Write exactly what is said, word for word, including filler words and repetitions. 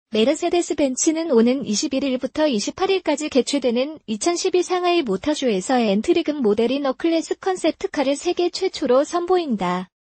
메르세데스 벤츠는 오는 이십일일부터 이십팔일까지 개최되는 이천십이 상하이 모터쇼에서 엔트리급 모델인 어클래스 컨셉트카를 세계 최초로 선보인다.